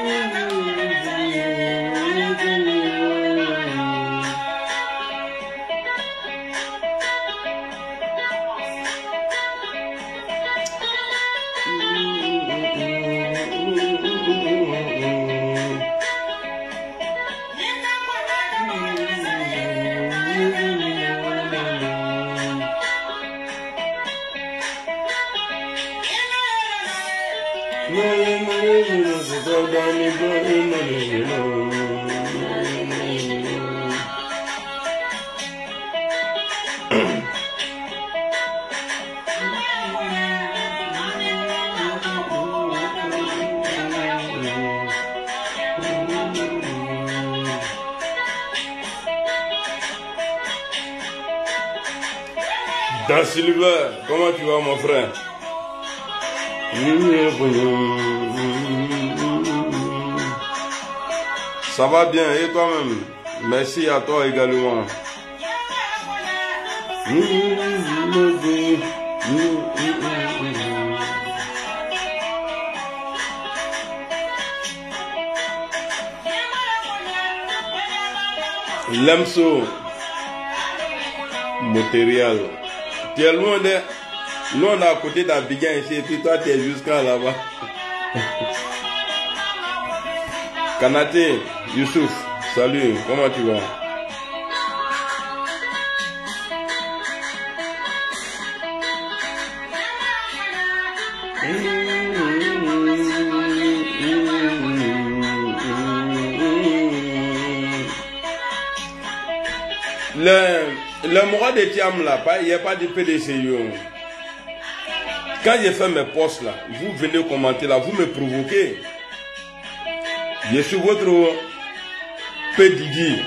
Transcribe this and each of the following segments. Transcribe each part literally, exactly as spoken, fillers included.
Da Silver, comment tu vas mon frère? Ça va bien et toi-même? Merci à toi également. Lemso matériel. Tu es loin de... Nous on est à côté d'Abidjan ici et puis toi tu es jusqu'à là-bas. Kanaté, Youssouf, salut, comment tu vas? Le, le moral de Thiam là, il n'y a pas de P D C I O. Quand j'ai fait mes posts là, vous venez commenter là, vous me provoquez. Je suis votre P D G.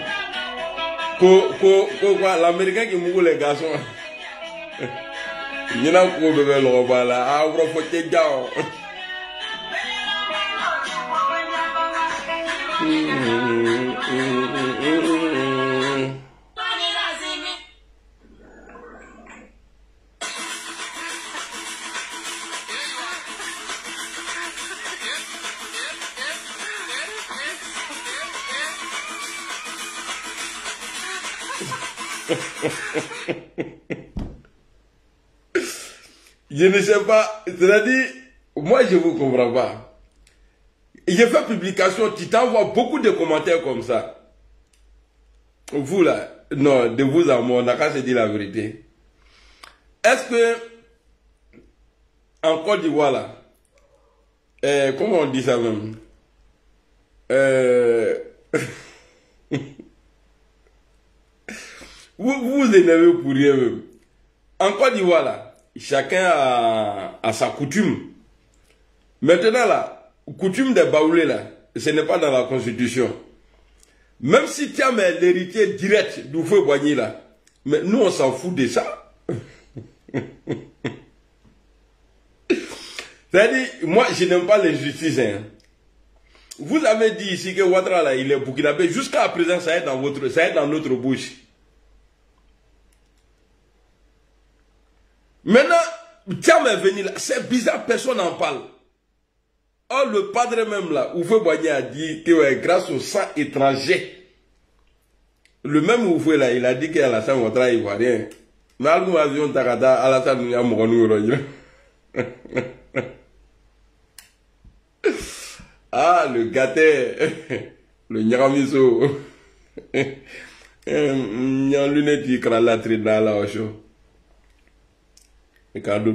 Quoi, l'américain qui mourut les garçons. Il y a un gros bébé là, là, ah, vous faites des gars. Je ne sais pas, c'est-à-dire, moi je ne vous comprends pas. J'ai fait publication, tu t'envoies beaucoup de commentaires comme ça. Vous là, non, de vous à moi, on n'a qu'à se dire la vérité. Est-ce que, en Côte d'Ivoire là, euh, comment on dit ça même? Euh, vous vous énervez pour rien même. En Côte d'Ivoire là, chacun a, a sa coutume. Maintenant là, coutume des baoulés là, ce n'est pas dans la constitution. Même si tu as l'héritier direct du feu Boigny là, mais nous on s'en fout de ça. C'est-à-dire, moi je n'aime pas l'injustice. Hein. Vous avez dit ici que Ouattara là, il est burkinabé. Jusqu'à présent, ça est dans votre, ça est dans notre bouche. Maintenant, Thiam est venu là, c'est bizarre, personne n'en parle. Or, le padre même là, Oufé Boigny a dit que ouais, grâce au sang étranger, le même Oufé là, il a dit qu'Alassane Ouattara ivoirien. Mais algo avion takata, Alassane n'y a mouru. Ah, le gâté, le nyaramiso. Il y a une lunette qui crée la tride là, là, au chaud. Et quand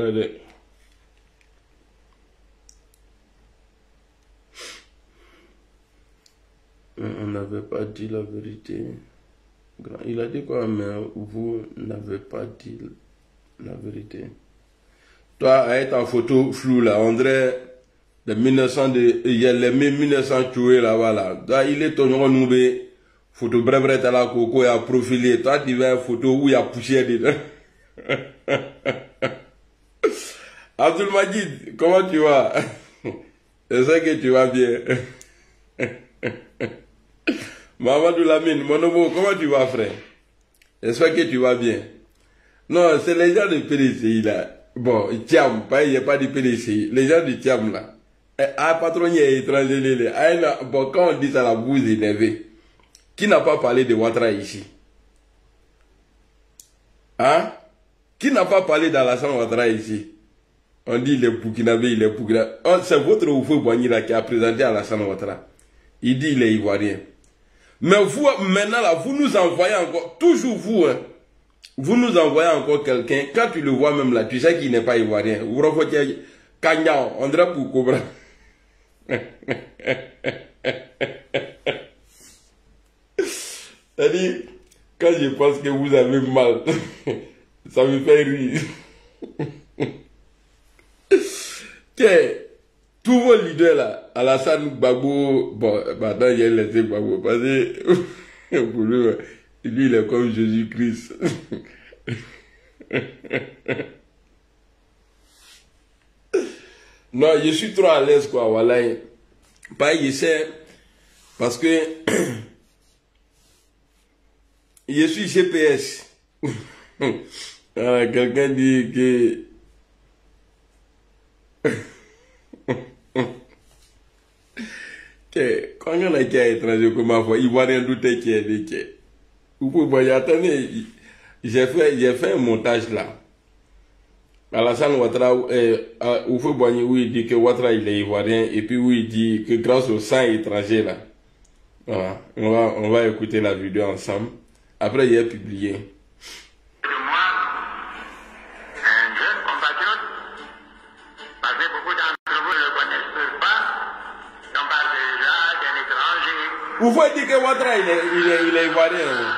on n'avait pas dit la vérité. Il a dit quoi, mais vous n'avez pas dit la vérité. Toi, avec ta photo floue là, on dirait de mille neuf cents, de, il y a les mille neuf cents tués là-bas là. Toi, il est ton nom, photo bref, à la coco et à profiler. Toi, tu veux une photo où il y a poussière dedans. Abdul Majid, comment tu vas? Je sais que tu vas bien. Mamadou Lamine, mon homo, comment tu vas, frère? J'espère que tu vas bien. Non, c'est les gens de P D C I là. Bon, Thiam, il n'y a pas de P D C I. Les gens de Thiam là. Ah, patron, il est étranger. Bon, quand on dit ça, la bouse est énervée. Qui n'a pas parlé de Ouattara ici? Hein? Qui n'a pas parlé d'Alassane Ouattara ici? On dit il est Burkinabé, il est Burkinabé. Oh, c'est votre Oufou Boignira qui a présenté Alassane Ouattara. Il dit il est ivoirien. Mais vous, maintenant, là, vous nous envoyez encore, toujours vous, hein, vous nous envoyez encore quelqu'un, quand tu le vois même là, tu sais qu'il n'est pas ivoirien. Vous refoutez Kanyao, on dirait pour Cobra. C'est-à-dire, quand je pense que vous avez mal, ça me fait rire. Que tous vos leaders là, Alassane Gbagbo, bon, maintenant il a laissé Gbagbo, parce que pour lui, lui il est comme Jésus-Christ. Non, je suis trop à l'aise quoi, voilà. Pas je sais, parce que je suis G P S. Quelqu'un dit que que quand on a été étranger comme avant, il voit rien douter qu'il y ait des quais. Vous pouvez voir, attendez, j'ai fait, j'ai fait un montage là. Alassane Ouattara, où faut boigner où il dit que Ouattara il est ivoirien et puis où il dit que grâce au sang étranger là. Voilà, on va, on va écouter la vidéo ensemble. Après, il est publié. Vous pouvez dire que Ouattara il est, il est, il est ivoirien.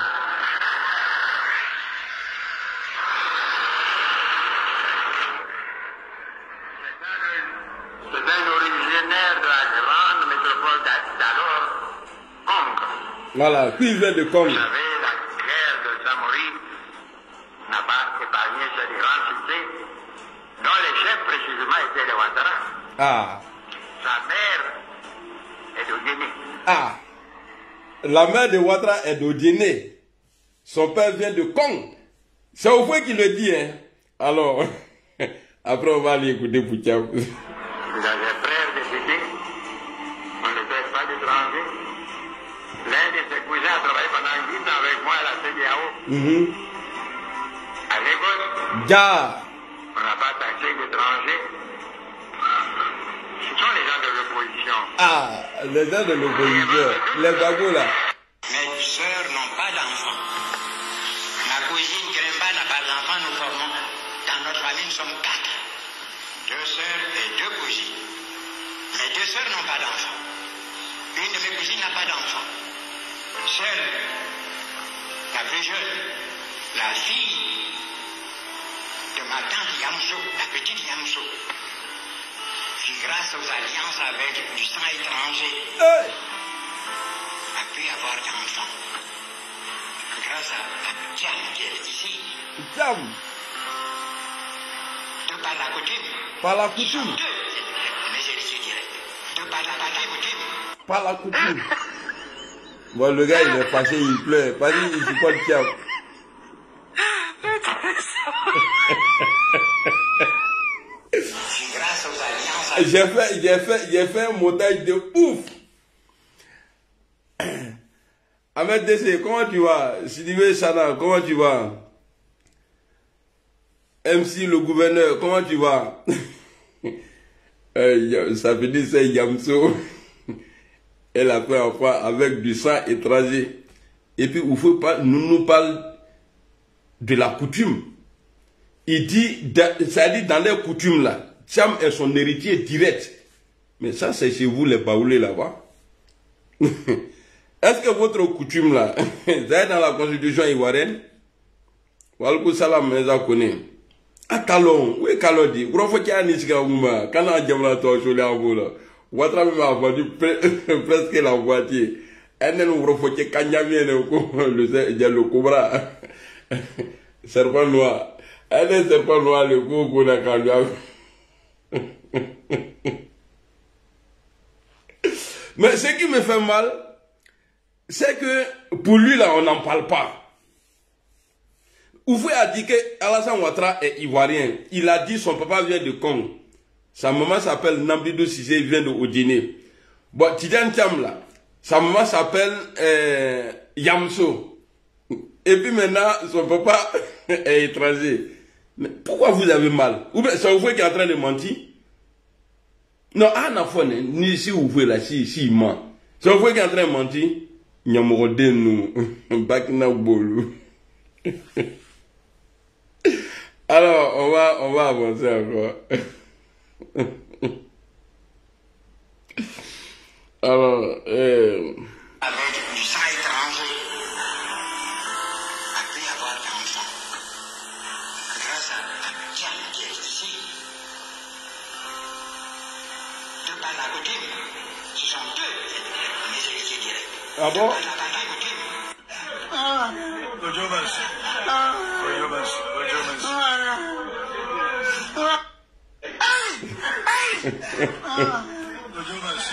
C'est un originaire de la grande métropole d'alors, Congo. Voilà, puis il vient de Congo. Vous savez, la guerre de Samori n'a pas épargné cette grande cité, dont les chefs précisément étaient les Ouattara. Ah. Sa mère est de Guinée. Ah. La mère de Ouattara est d'Odiné. Son père vient de Congo. C'est au fond qu'il le dit, hein. Alors, après on va aller écouter Poutia. Vous avez frère décédé, on ne fait pas d'étranger. L'un de ses cousins a travaillé pendant dix ans avec moi à la C D A O. Mm-hmm. À Lagos, Ja. on n'a pas taxé d'étrangers. Ce sont les gens de l'opposition. Ah, les gens de l'opposition, les bagos là. Mes sœurs n'ont pas d'enfants. Ma cousine Gremba n'a pas d'enfants, nous formons. Dans notre famille, nous sommes quatre. Deux sœurs et deux cousines. Mes deux sœurs n'ont pas d'enfants. Une de mes cousines n'a pas d'enfants. Seule, la plus jeune, la fille de ma tante Yamso, la petite Yamso, qui grâce aux alliances avec du sang étranger, Hey. a pu avoir d'enfants. Grâce à Jam qui est ici, Jam. de par la coutume. Par la coutume. Deux, mais je le dirais. De par la coutume. Par la coutume. Bon, le gars, il est fâché, il pleure. Parce qu'il ne supporte pas Jam. Grâce aux alliances. J'ai fait, j'ai fait, j'ai fait un montage de ouf. Ahmed Dessé, comment tu vas? Sidibé Sana, comment tu vas? M C, le gouverneur, comment tu vas? euh, ça veut dire c'est Yamso. Elle a fait un enfant avec du sang étranger. Et puis, il faut pas, nous nous parle de la coutume. Il dit, ça dit dans les coutumes là, Tcham est son héritier direct. Mais ça, c'est chez vous les baoulés là-bas. Est-ce que votre coutume là, c'est dans la constitution ivoirienne? Walkou salam, mais ça connaît. Ah, Kalon, oui, Kalon dit, vous avez fait un nisika ouma, quand on a jamla to chole en vous là, Ouattara m'a vendu presque la voiture. Elle ne nous refait qu'un yamien le cobra. Serpent noir. Elle est serpent noir, le coup qu'on a quand Mais ce qui me fait mal, c'est que pour lui là, on n'en parle pas. Oufoué a dit que Alassane Ouattara est ivoirien. Il a dit son papa vient de Congo. Sa maman s'appelle Nambidou Cissé, il vient de Odine. Bon, Tidiane Thiam là, sa maman s'appelle euh, Yamso. Et puis maintenant, son papa est étranger. Mais pourquoi vous avez mal? Ou bien c'est vous qui est en train de mentir? Non, ah, ni si vous voulez là, si, si il ment. C'est vous qui est en train de mentir? Nyamorode nous, Bakina Bolu. Alors, on va, on va avancer encore. Alors, euh... avec du sang étranger, a pu avoir d'enfants. Grâce à Tiam qui est ici. De par la coutume, ce sont deux mes héritiers directs. Ah bon? De par la coutume. Ah, Ojomas. Ah, Ojomas. Ojomas. Ah, Ojomas.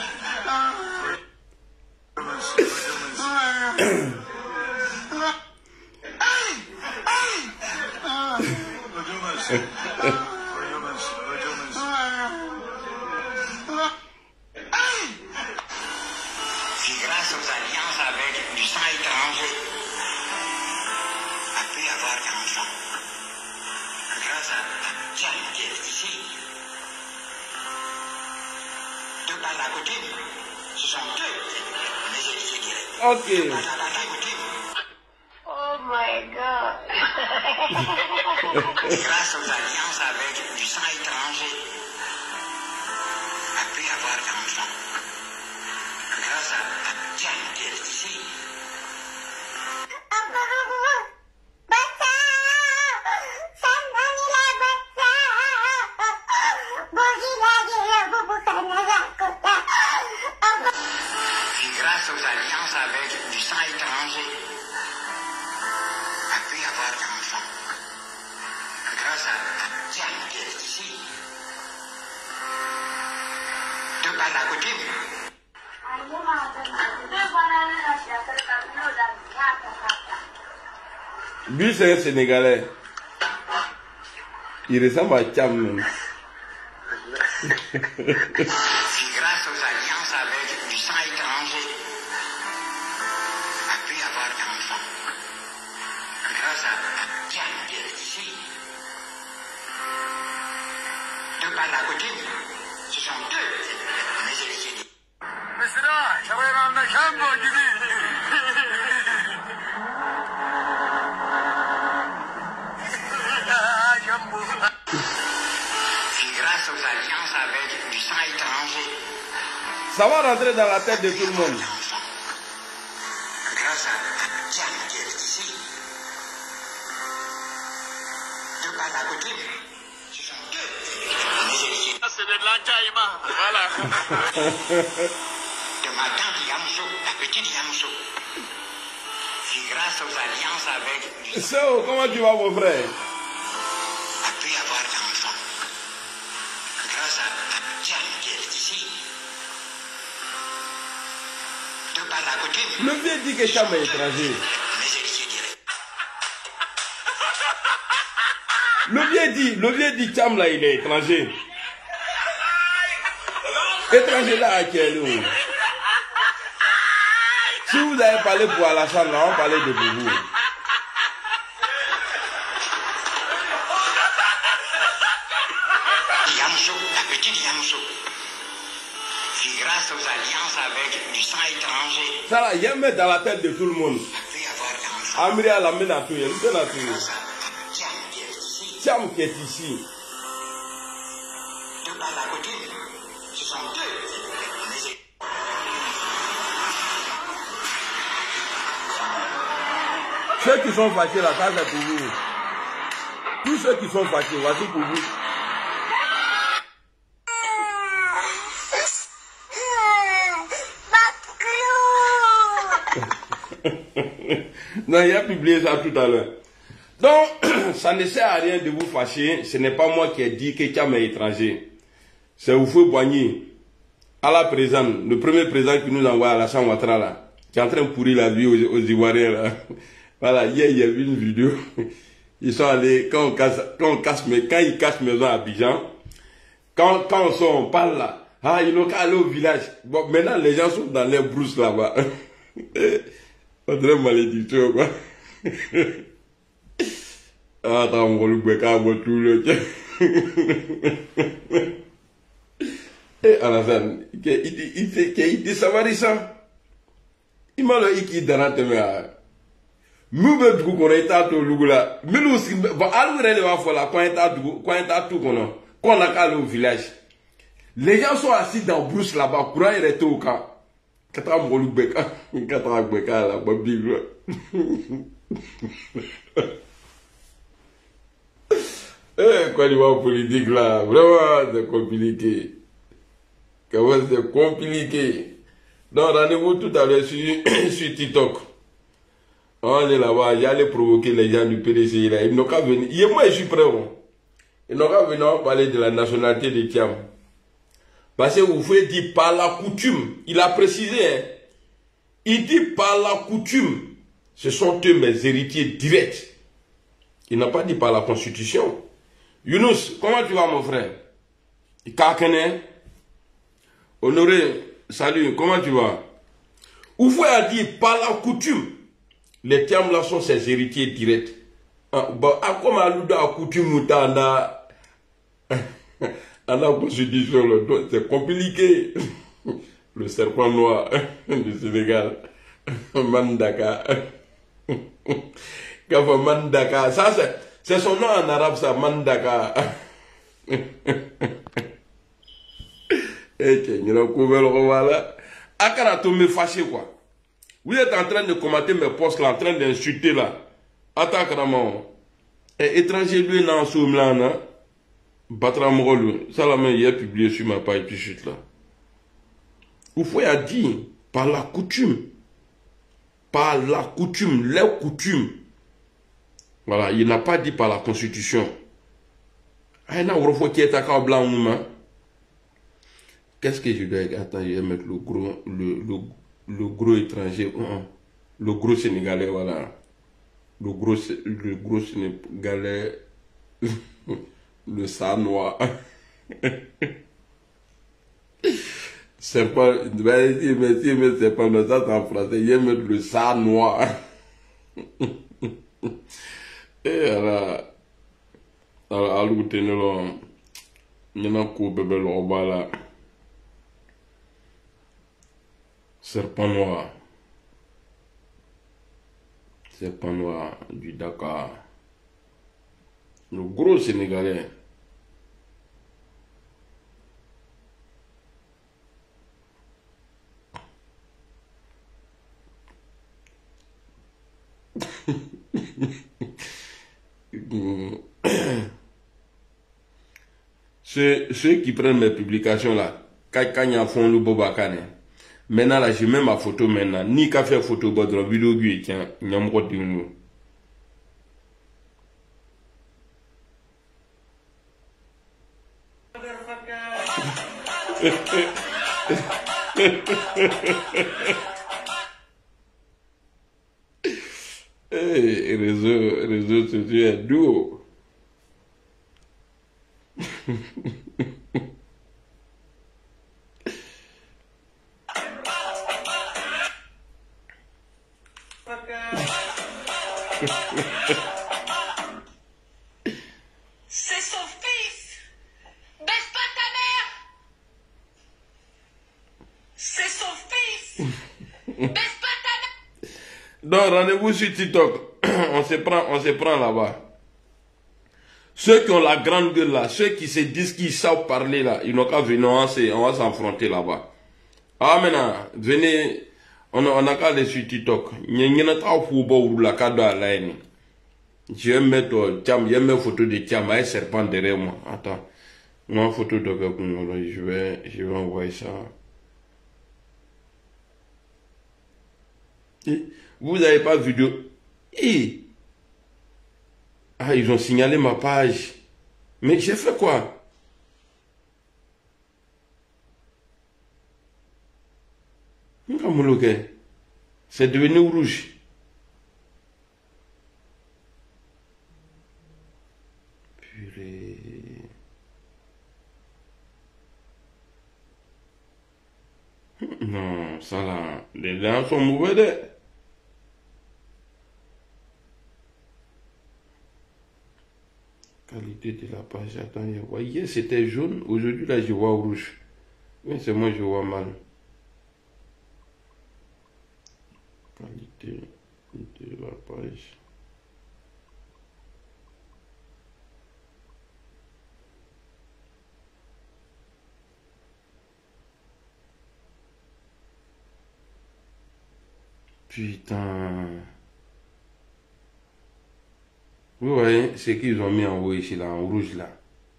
Qui grâce aux alliances avec du sang étranger a pu avoir d'enfants. Grâce à Tiam qui est ici. De par la coutume, ce sont deux mes héritiers directs. Ok. De par la coutume. Oh my God. Grâce aux alliances avec du sang étranger, a pu avoir d'enfants. Grâce à Tiam qui est ici. Qui grâce aux alliances avec du sang étranger, a pu avoir d'enfants. Grâce à Tiam qui est ici. De par la coutume. Lui, c'est un Sénégalais. Il ressemble à Thiam même. Qui grâce aux alliances avec du sang étranger, a pu avoir d'enfants. Grâce à Tiam qui est ici. De par la coutume, ce sont deux mes héritiers. Mesela Şabayran'da Kambo gibi. Kambo. Qui grâce aux alliances avec du sang étranger, Ça va rentrer dans la tête de tout le monde. d'enfants. Grâce à Tiam qui est ici. De par la coutume, ce sont deux mes héritiers. C'est de l'enjaillement. Voilà. De ma tante Yamso, la petite Yamso. Qui grâce aux alliances avec du sang So, comment tu vas, mon frère? a pu avoir d'enfants. Grâce à Tiam qui est ici. De par la coutume, Le vieux dit que Thiam est étranger. mes héritiers directs. Le vieux dit, le vieux dit Thiam là, il est étranger. Étranger là, à quel où? Si vous avez parlé pour Alassane, là, on parlait de vous. Yamso, la petite Yamso. Qui grâce aux alliances avec du sang étranger, Ça là, il y a un mettre dans la tête de tout le monde. a pu avoir d'enfants. Amri a la main à tout, il y a une peine à tout. Grâce à Tiam qui est ici. Thiam qui est ici. De par la coutume, ce sont deux mes héritiers. Ceux qui sont fâchés là, ça c'est pour vous. Tous ceux qui sont fâchés, voici pour vous. Non, il a publié ça tout à l'heure. Donc, ça ne sert à rien de vous fâcher. Ce n'est pas moi qui ai dit que Thiam est étranger. C'est Oufou Boigny, à la présente, le premier président qui nous envoie à la Chambre Ouattara là, qui est en train de pourrir la vie aux, aux Ivoiriens là. Voilà, hier il y a eu une vidéo. Ils sont allés, quand on casse, quand on casse, mais quand ils cassent maison à Abidjan, Quand, quand on sort, on parle là. Ah, ils n'ont qu'à aller au village. Bon, maintenant, les gens sont dans les brousses là-bas. On dirait malédiction, quoi. Ah, attends, on va le béca, on va tout le... Eh, Alassane, il dit, il dit, il dit, ça va dire ça. Il m'a dit qu'il est dans la tête. Nous, nous, nous, qu'on est à tout le là. Mais nous aussi, bon, alors, on va faire là, quand on est à tout, quand on est à tout, qu'on a qu'à aller au village. Les gens sont assis dans brousse là-bas, pour aller rester au camp. Quand on va le béca, quand on va le béca, là, bon, big, eh, quoi, niveau politique là, vraiment, c'est compliqué. Comment c'est compliqué. Donc, rendez-vous tout à l'heure sur, sur TikTok. On est là-bas, j'allais provoquer les gens du P D C là. Ils n'ont qu'à venir. Et moi, je suis prêt. Ils n'ont qu'à venir parler de la nationalité de Thiam. Parce que vous pouvez dire par la coutume. Il a précisé, hein. Il dit par la coutume. Ce sont eux mes héritiers directs. Il n'a pas dit par la constitution. Younous, comment tu vas mon frère? Kakene. Honoré, salut, comment tu vas? Oufoué a dit par la coutume. Les Thiam là sont ses héritiers directs. Bon, à comment Alouda a coutume à la constitution, c'est compliqué. Le serpent noir du Sénégal. Mandaka. Mandaka. Ça, c'est son nom en arabe, ça, Mandaka. Et tu as couvert le roi là. Akara tombé fâché, quoi. Vous êtes en train de commenter mes posts là, en train d'insulter là. Attends, carrément. Et étranger, lui, dans ce moment là, Batra Mrolo, ça la main, il a publié sur ma page tout de suite là. Vous pouvez dire, par la coutume, par la coutume, les coutumes. Voilà, il n'a pas dit par la constitution. Ah, non, il faut qu'il y ait un blanc ou non. Qu'est-ce que je dois... Attends, je vais mettre le gros, le, le, le gros étranger, le gros sénégalais, voilà. Le gros, le gros sénégalais, le sanois. C'est pas, merci, merci, mais c'est pas ça, c'est en français. Je vais mettre le sanois. Et alors, alors, alors, tenez-le, il y a un coup, bébé, le roba là. Serpent noir. Serpent noir du Dakar. Le gros Sénégalais. ceux, ceux qui prennent mes publications là, quand ils font le Bobakane. Maintenant là, j'ai même ma photo maintenant. Ni qu'à faire photo, bah, dans la vidéo, tiens, il y a un gros de nous. Hey, réseau, réseau sociaux est doux. C'est son fils. Baisse pas ta mère. C'est son fils. Baisse pas ta mère. Donc rendez-vous sur TikTok. on se prend, on se prend là-bas. Ceux qui ont la grande gueule là, ceux qui se disent qu'ils savent parler là, ils n'ont qu'à venir, on va s'affronter là-bas. Ah maintenant, venez, on a qu'à aller sur TikTok. Il y a un football la cadeau à l'aine. Je vais mettre Thiam, je vais mettre photo de Thiam avec serpent derrière moi. Attends, moi photo de je vais, je vais envoyer ça. Et vous n'avez pas vu de... Et... Ah, ils ont signalé ma page. Mais j'ai fait quoi? C'est devenu rouge. Purée. Non, ça là, les gens sont mauvais de... Qualité de la page, attends, vous voyez, c'était jaune, aujourd'hui là je vois rouge. Oui, c'est moi je vois mal. Qualité de la page. Putain. Vous voyez, ce qu'ils ont mis en haut ici, là, en rouge, là.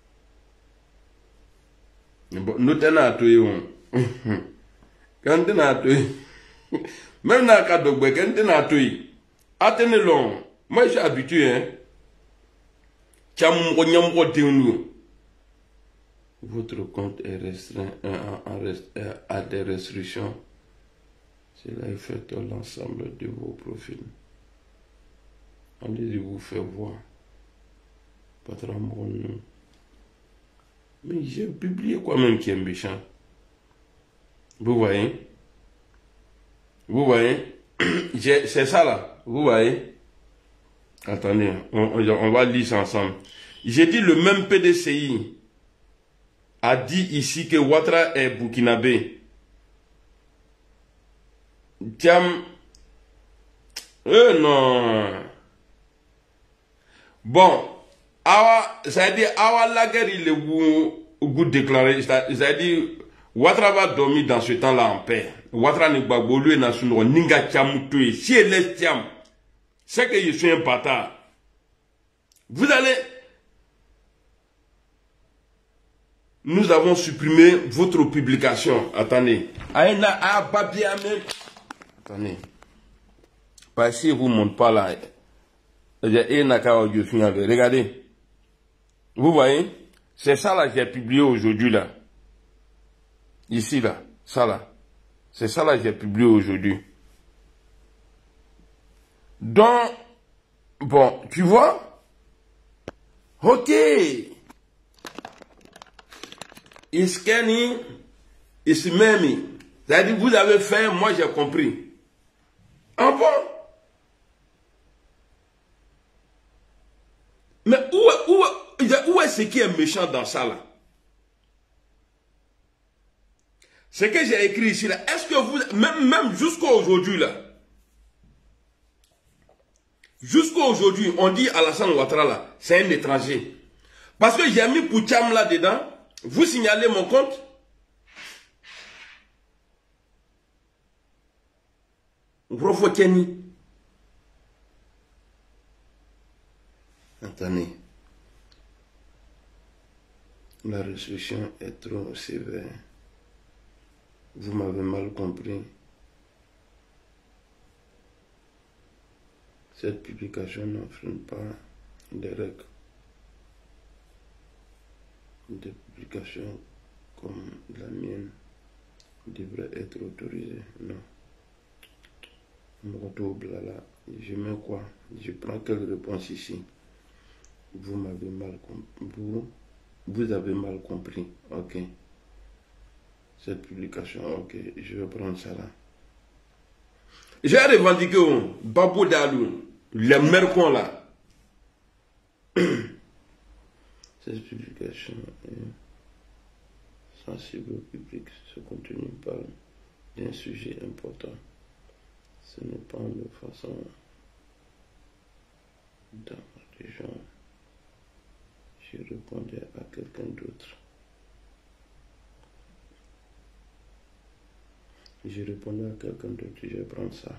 Bon, nous tenons à tout. Quand on a tout, même dans le cas de Boué, quand on a tout, attendez long. Moi, je suis habitué, hein. Votre compte est restreint à des restrictions. Cela affecte l'ensemble de vos profils. Allez-y vous faire voir. Patron, nom. Mais j'ai publié quoi même qui est méchant. Vous voyez? Vous voyez? C'est ça là. Vous voyez? Attendez, on, on, on va lire ça ensemble. J'ai dit le même P D C I a dit ici que Ouattara est burkinabé. Tiens. Euh non. Bon. Awa, ça veut dire, Awa Laguerre, il est goût déclaré. Ça veut dire, Ouattara va dormir dans ce temps-là en paix. Ouattara ne va pas lui dans son ninga tchamoutoui. Si elle est tcham, c'est que je suis un bâtard. Vous allez. Nous avons supprimé votre publication. Attendez. Aïna Ababia même. Attendez. Parce que vous ne montrez pas là. Regardez. Vous voyez? C'est ça là que j'ai publié aujourd'hui là. Ici là. Ça là. C'est ça là que j'ai publié aujourd'hui. Donc, bon, tu vois? Ok. Iskeni, Ismemi. C'est-à-dire, vous avez fait, moi j'ai compris. Ah bon? Mais où, où, où est ce qui est méchant dans ça là? Ce que j'ai écrit ici là, est-ce que vous, même, même jusqu'à aujourd'hui là, jusqu'à aujourd'hui, on dit Alassane Ouattara là, c'est un étranger. Parce que j'ai mis Poucham là dedans, vous signalez mon compte. Grofoteni. Attendez. La restriction est trop sévère. Vous m'avez mal compris. Cette publication n'enfreint pas des règles. Des publications comme la mienne devraient être autorisées. Non. Je mets quoi? Je prends quelle réponse ici? Vous m'avez mal compris. Vous, vous avez mal compris. Ok. Cette publication, ok. Je vais prendre ça là. J'ai revendiqué Babou Dalou, les mercons là. Cette publication est sensible au public. Ce contenu parle d'un sujet important. Ce n'est pas de façon dans les gens. Je répondais à quelqu'un d'autre. Je répondais à quelqu'un d'autre. Je vais prendre ça.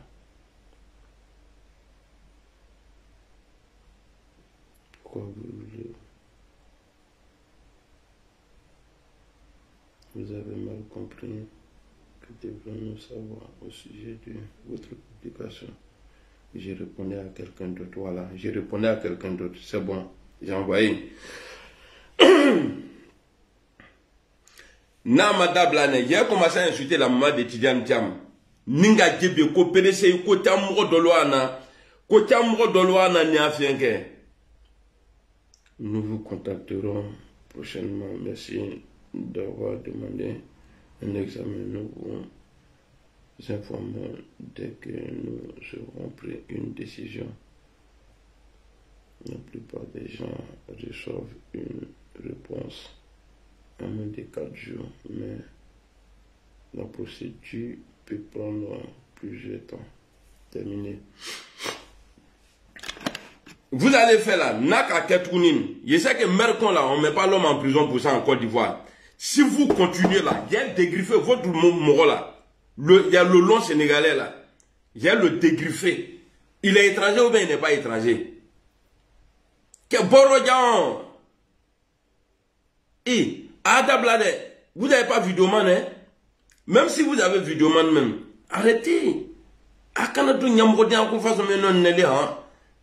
Pourquoi vous voulez? Vous avez mal compris. Que devons-nous savoir au sujet de votre publication? Je répondais à quelqu'un d'autre. Voilà, je répondais à quelqu'un d'autre. C'est bon, j'ai envoyé. Namadable, j'ai commencé à insulter la maman d'étudiant Tiam. Ninga Djebe, ko P D C I, ko Tiamro Doloana, ko Tiamro Doloana n'y a fait que. Nous vous contacterons prochainement. Merci d'avoir demandé un examen. Nous vous informons dès que nous aurons pris une décision. La plupart des gens reçoivent une réponse en moins de quatre jours, mais la procédure peut prendre plusieurs temps. Terminé. Vous allez faire là, Naka Ketounim. Je sais que Mercon là, on ne met pas l'homme en prison pour ça en Côte d'Ivoire. Si vous continuez là, il y a dégriffé votre moro là. Le, il y a le long sénégalais là. Il y a le dégriffé. Il est étranger ou bien il n'est pas étranger? Que Borodjan. Et, Adablade, vous n'avez pas Vidéoman, hein? Même si vous avez Vidéoman même, arrêtez. Akanatu Nyamrodi en façon maintenant n'allez, hein?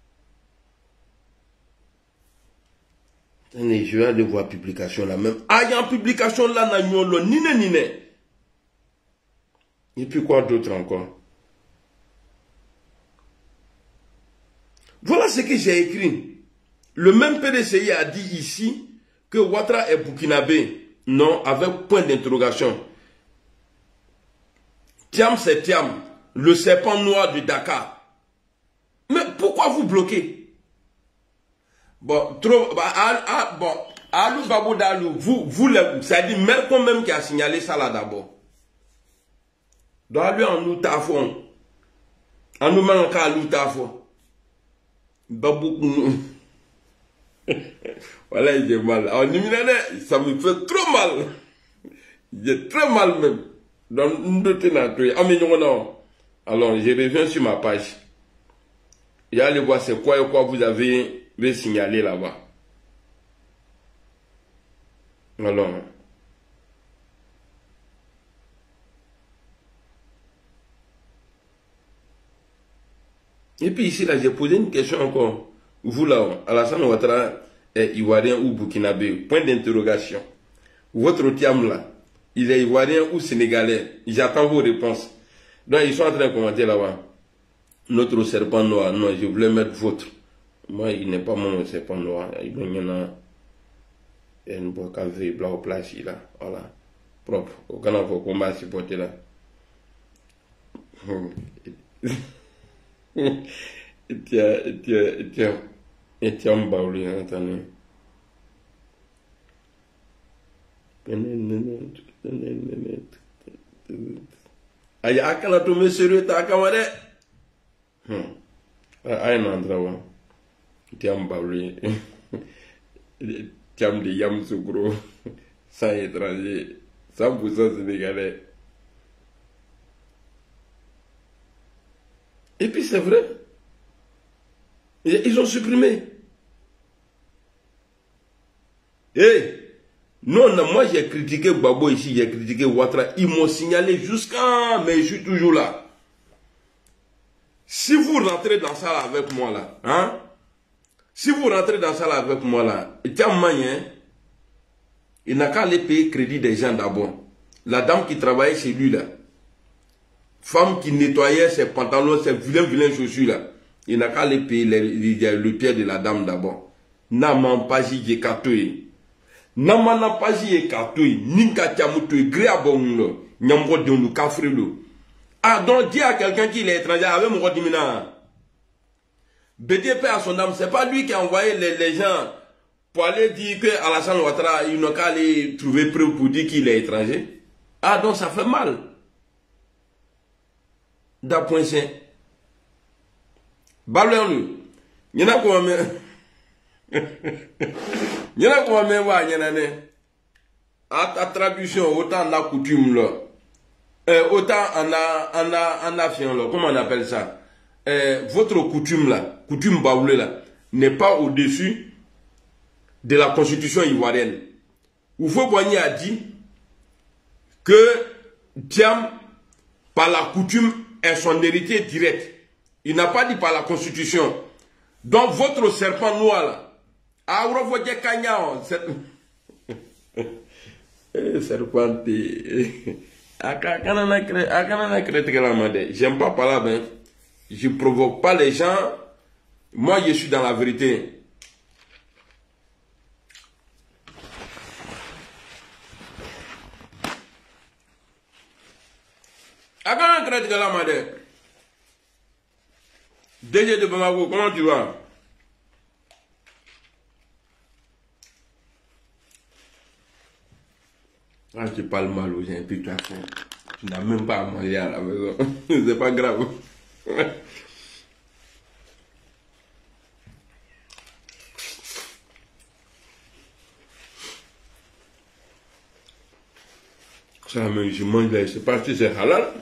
Je vais aller voir publication là même. Ah, il y a une publication là, n'a pas nine nine. Et puis quoi d'autre encore? Voilà ce que j'ai écrit. Le même P D C I a dit ici que Ouattara est burkinabé. Non, avec point d'interrogation. Thiam, c'est Thiam, le serpent noir de Dakar. Mais pourquoi vous bloquez? Bon, trop, bah, ah, ah, bon, Alou Babou Dalou, vous, vous, ça dit Mercon même qui a signalé ça là d'abord. Donc, lui, en nous tafon. En nous manque à nous tafon. Babou, voilà, j'ai mal. Alors, ça me fait trop mal. J'ai très mal même. Donc, nous deux, alors, je reviens sur ma page. Et allez voir c'est quoi et quoi vous avez signalé là-bas. Alors. Et puis ici, là, j'ai posé une question encore. Vous là, Alassane Ouattara est ivoirien ou burkinabé? Point d'interrogation. Votre Thiam là, il est ivoirien ou sénégalais? J'attends vos réponses. Donc, ils sont en train de commenter là-bas. Notre serpent noir, non, je voulais mettre votre. Moi, il n'est pas mon serpent noir. Il y en a une boîte à vie, blanc au place, là. Voilà. Propre. Aucun enfant combat supporter là. Tiens, tiens, tiens. Et tiens, Baouli, attendez. Aïe, à quand tu me sérieux, t'as camarade? Hum. Aïe, non, drôle. Tiens, Baouli. Tiens, de Yam Sougro. Sans étranger. cent pour cent sénégalais. Et puis c'est vrai. Ils ont supprimé. Et hey, non, non, moi j'ai critiqué Babo ici, j'ai critiqué Ouattara. Ils m'ont signalé jusqu'à... Mais je suis toujours là. Si vous rentrez dans ça là avec moi là, hein? Si vous rentrez dans ça là avec moi là, il y a un moyen, il n'a qu'à aller payer crédit des gens d'abord. La dame qui travaillait chez lui là, femme qui nettoyait ses pantalons, ses vilains, vilains chaussures là, il n'a qu'à aller payer le, le pied de la dame d'abord. Naman paji je katoi. Namana paji e katoi. Ninka tiamutoi. Gréabongo. Nyambo de nous kafrelo. Ah, donc dis à quelqu'un qui est étranger avec mon rodimina. B D P à son âme, c'est pas lui qui a envoyé les, les gens pour aller dire que Alassane Ouattara, il n'a qu'à aller trouver preuve pour dire qu'il est étranger. Ah, donc ça fait mal. D'un point sain. Balou, il y en a quoi, mais. Il y en a quoi, mais, ouais, il y en a. À ta traduction, autant la coutume là. Euh, autant en a, en a, en a, comment on appelle ça? Euh, votre coutume là, coutume baoulé là, n'est pas au-dessus de la constitution ivoirienne. Oufo Boigny a dit que Thiam, par la coutume, est son héritier direct. Il n'a pas dit par la constitution. Donc votre serpent noir là, a revoyé Kanya, serpent. J'aime pas parler, ben. Je ne provoque pas les gens. Moi, je suis dans la vérité. À quand un traite de la madère? D G de Bamako, comment tu vas? Ah, tu parles mal aux gens et puis tu as faim. Tu n'as même pas à manger à la maison. C'est pas grave. Ça, mais je mange là, je sais pas si c'est halal.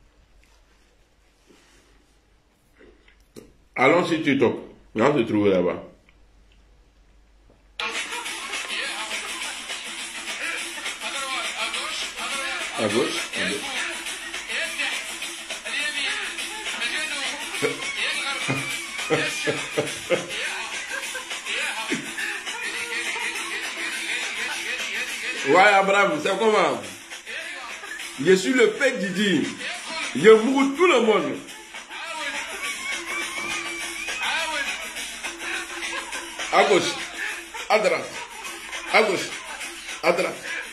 Allons sur TikTok. On se trouve là-bas. À gauche, à gauche. Ouais, Abraham, c'est comment? Je suis le père Didi. Je mourre tout le monde. À gauche, à droite, à gauche, à droite.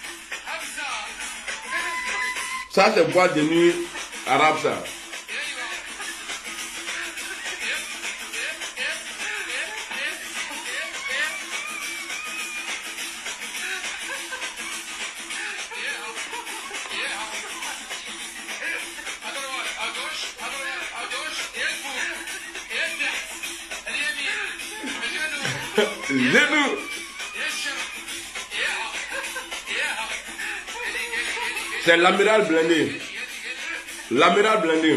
Ça, c'est boîte de nuit arabe, ça. Genou. C'est l'amiral blindé. L'amiral blindé.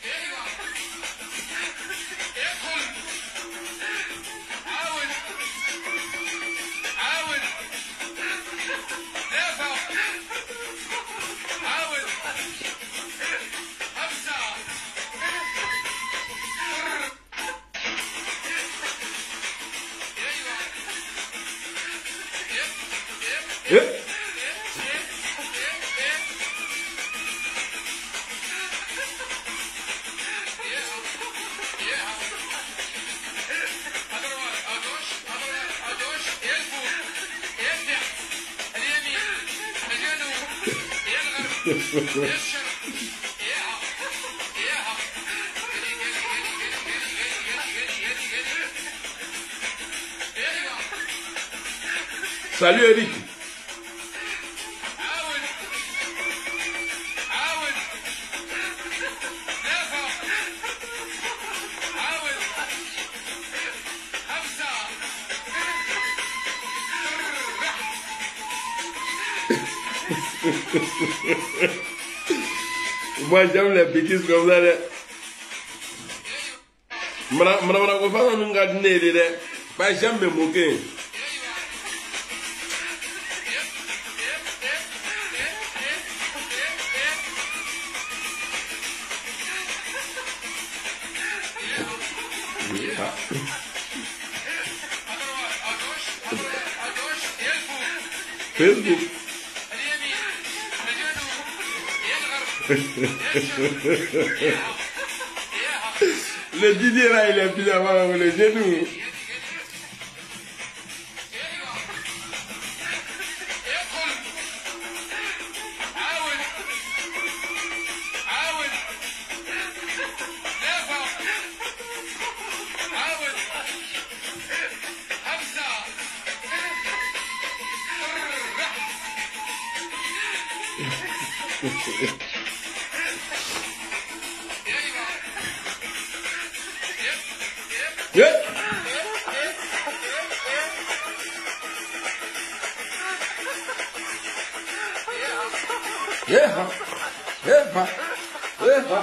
Yeah. Salut Eric. Moi j'aime les bêtises comme ça. Madame, madame, on va nous garder. Pas j'aime me moquer. Facebook. Le Didier là, il est plus avant le genou. Yeah. Yeah. Yeah. Yeah.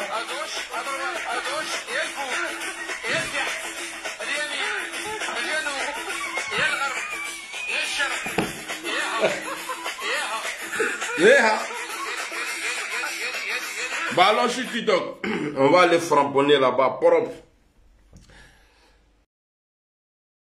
Yeah. Bah alors sur TikTok, on va les framponner là-bas propre.